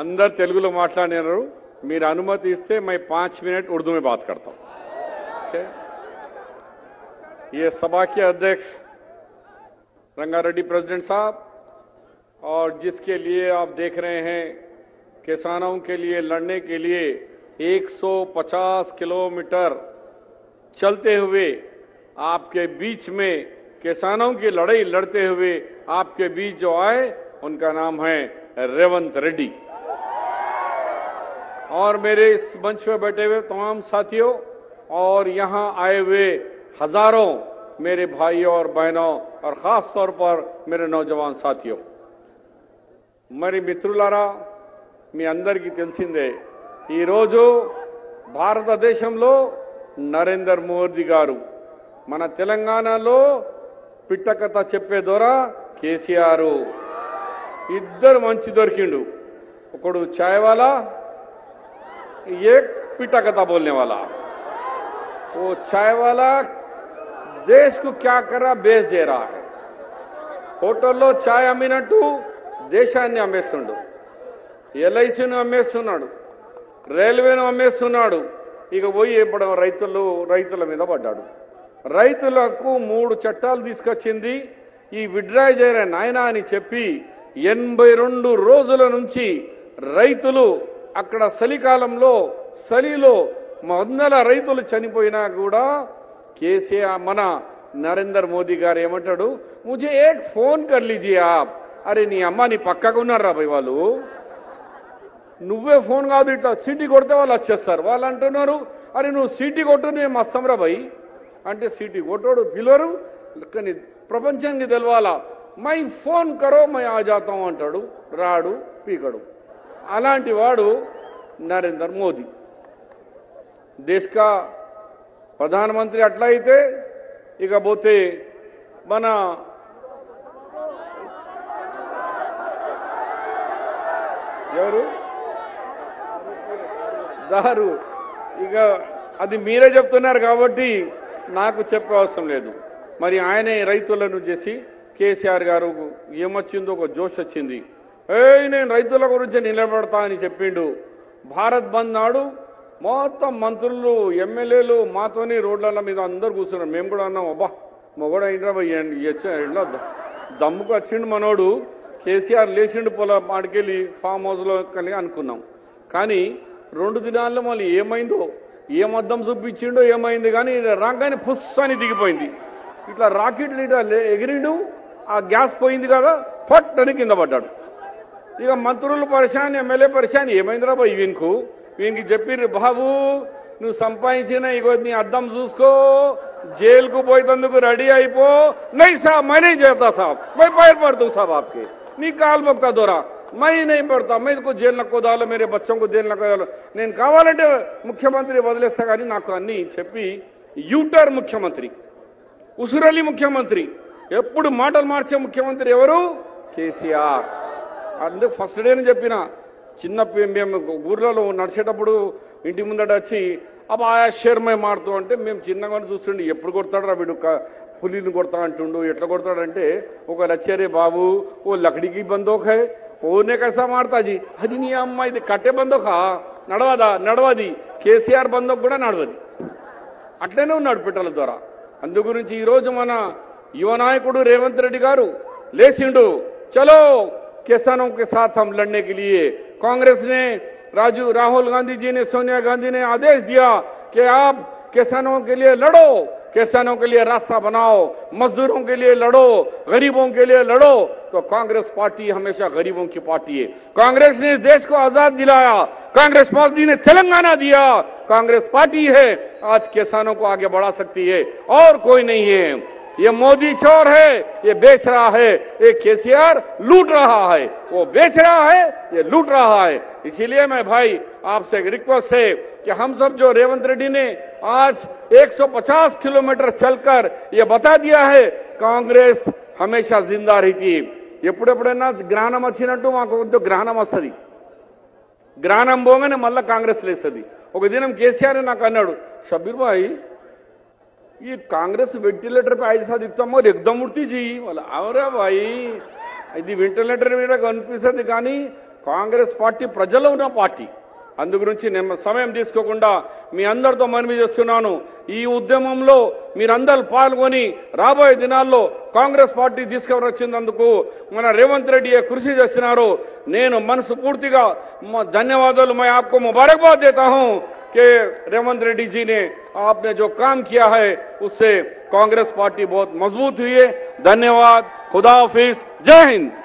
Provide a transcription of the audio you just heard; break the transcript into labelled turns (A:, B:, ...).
A: अंदर तेलुगुलो माట్లాడినారు మీరు अनुमति इस्ते मैं 5 मिनट उर्दू में बात करता हूं। okay? ये सभा के अध्यक्ष रंगारेड्डी प्रेसिडेंट साहब और जिसके लिए आप देख रहे हैं किसानों के लिए लड़ने के लिए 150 किलोमीटर चलते हुए आपके बीच में किसानों की लड़ाई लड़ते हुए आपके बीच जो आए उनका नाम है रेवंत रेड्डी। और मेरे इस मंच पर बैठे हुए तमाम साथियों और यहां आए हुए हजारों मेरे भाइयों और बहनों और खास तौर पर मेरे नौजवान साथियों, మరి మిత్రులారా మీ అందరికీ తెలిసిందే ఈ రోజు భారతదేశంలో నరేంద్ర మోదీ గారు మన తెలంగాణలో పిట్టకథ చెప్పే ద్వారా కేసీఆర్ ఇద్దరు మంచి దొరికిండు। ఒకడు చాయ్ వాలా, एक पिटा कथा बोलने वाला। वो चाय वाला देश को क्या कर रहा, बेच दे रहा है। హోటల్లో చాయ్ అమ్మినట్టు దేశాన్ని అమ్మేస్తుండు, ఎల్ఐసిను అమ్మేస్తున్నాడు, రైల్వేను అమ్మేస్తున్నాడు। ఇక పోయి ఇప్పుడు రైతుల మీద పడ్డాడు। రైతులకు 3 చట్టాలు తీసుకొచ్చింది ఈ విత్డ్రా చేయరా నాయనా అని చెప్పి 82 రోజుల నుంచి రైతులు అక్కడ చలికాలంలో చలిలో వందల రైతులు చనిపోయినా కూడా కేసీఆర్ మన నరేంద్ర మోదీ గారు ఏమంటాడు, ముझे एक फोन कर लीजिए आप। అరే నీ అమ్మ నీ పక్కకు ఉన్నారా భయ్, వాళ్ళు నువ్వే ఫోన్ కాదు ఇట్లా సీటీ కొడితే వాళ్ళు వచ్చేస్తారు। వాళ్ళు అంటున్నారు అరే నువ్వు సీటీ కొట్టు మేము వస్తాంరా భయ్ అంటే సీటీ కొట్టోడు పిలవరు, కానీ ప్రపంచానికి తెలవాలా మై ఫోన్ కరో మై ఆ జాతాం అంటాడు, రాడు పీకడు। అలాంటి వాడు నరేంద్ర మోదీ। देश का प्रधानमंत्री అట్లా అయితే ఇకపోతే మన ఎవరు దారు ఇక అది మీరే చెప్తున్నారు కాబట్టి నాకు చెప్పే అవసరం లేదు। మరి ఆయనే రైతులను చేసి కేసీఆర్ గారు ఏమొచ్చిందో ఒక జోష్ వచ్చింది, నేను రైతుల గురించి నిలబడతా అని చెప్పిండు। భారత్ బంద్ నాడు మొత్తం మంత్రులు ఎమ్మెల్యేలు మాతోని రోడ్ల మీద అందరు కూర్చున్నారు। మేము కూడా అన్నాం అబ్బా మొగడు అయినా దమ్ముకు వచ్చిండు మనోడు, కేసీఆర్ లేచిండు పొల మాడికెళ్ళి ఫామ్ హౌస్లో కలిగి అనుకున్నాం। కానీ 2 దినాల్లో మళ్ళీ ఏమైందో ఏమద్దం చూపించిండో ఏమైంది కానీ రాగానే పుస్ అని దిగిపోయింది, ఇట్లా రాకెట్ ఇట్లా ఎగిరిండు, ఆ గ్యాస్ పోయింది కదా ఫట్ అని కింద పడ్డాడు। ఇక మంత్రులు పరిశాన్, ఎమ్మెల్యే పరిశాన్, ఏమైందిరా బాయ్ వీనికి చెప్పిర్రు బాబు నువ్వు సంపాదించిన ఇగో నీ అద్దం చూసుకో, జైలుకు పోయేందుకు రెడీ అయిపో। नहीं साहब मैं नहीं जाता साहब, मैं पैर पड़ दूं साहब आपके, నీ కాలు మొక్తా దొరా, मैं नहीं पड़ता, मैं को जेल नको डालो, मेरे बच्चों को जेल नको डालो, నేను కావాలంటే ముఖ్యమంత్రి వదిలేస్తా కానీ నాకు అన్ని చెప్పి యూటర్ ముఖ్యమంత్రి, ఉసురలి ముఖ్యమంత్రి, ఎప్పుడు మాటలు మార్చే ముఖ్యమంత్రి ఎవరు, కేసీఆర్। అందుకు ఫస్ట్ డేని చెప్పిన చిన్న మేము ఊర్లలో నడిచేటప్పుడు ఇంటి ముందట వచ్చి అబ్బా ఆయా షేర్మై మారుతూ అంటే మేము చిన్నగానే చూస్తుండే ఎప్పుడు కొడతాడు రా వీడు, పులిని కొడతా అంటుండు, ఎట్లా కొడతాడంటే ఒక లచ్చరే బాబు ఓ లకడీకి బందోక్ హై ఓనే కైసా మారుతాజీ, అది నీ అమ్మ ఇది కట్టే బందోకా నడవది, కేసీఆర్ బందోక్ కూడా నడవది, అట్లనే ఉన్నాడు పిట్టల ద్వారా। అందు గురించి ఈరోజు మన యువ నాయకుడు రేవంత్ రెడ్డి గారు లేచిండు, చలో किसानों के साथ हम लड़ने के लिए। कांग्रेस ने राहुल गांधी जी ने, सोनिया गांधी ने आदेश दिया कि आप किसानों के लिए लड़ो, किसानों के लिए रास्ता बनाओ, मजदूरों के लिए लड़ो, गरीबों के लिए लड़ो। तो कांग्रेस पार्टी हमेशा गरीबों की पार्टी है। कांग्रेस ने देश को आजाद दिलाया, कांग्रेस पार्टी ने तेलंगाना दिया, कांग्रेस पार्टी है आज किसानों को आगे बढ़ा सकती है और कोई नहीं है। ये मोदी चोर है, ये बेच रहा है, ये केसीआर लूट रहा है, वो बेच रहा है, ये लूट रहा है। इसीलिए मैं भाई आपसे एक रिक्वेस्ट है कि हम सब जो रेवंत रेड्डी ने आज 150 किलोमीटर चलकर ये बता दिया है कांग्रेस हमेशा जिंदा रहती। ఎప్పుడెప్పుడైనా గ్రహణం వచ్చినట్టు మాకు గ్రహణం వస్తుంది, గ్రహణం పోగానే మళ్ళీ కాంగ్రెస్ లేస్తుంది। ఒక దినం కేసీఆర్ నాకు అన్నాడు, షబ్బీర్ భాయ్ ये कांग्रेस वेंटिलेटर पे ऐसा दिखता मग एकदम उठती जी मला अरे भाई ఇది వెంటిలేటర్ మీద కనిపిస్తుంది కానీ కాంగ్రెస్ పార్టీ ప్రజల్లో ఉన్న పార్టీ. అందు గురించి నేను సమయం తీసుకోకుండా మీ అందరితో మనవి చేస్తున్నాను. ఈ ఉద్యమంలో మీరందరూ పాల్గొని రాబోయే దినాల్లో కాంగ్రెస్ పార్టీ తీసుకువచ్చినందుకు మన రేవంత్ రెడ్డి కృషి చేస్తున్నారు. నేను మనస్ఫూర్తిగా धन्यवाद मैं आपको मुबारकबाद देता हूं कि रेवंत रेड्डी जी ने आपने जो काम किया है उससे कांग्रेस पार्टी बहुत मजबूत हुई है. धन्यवाद. खुदा हाफिज. जय हिंद.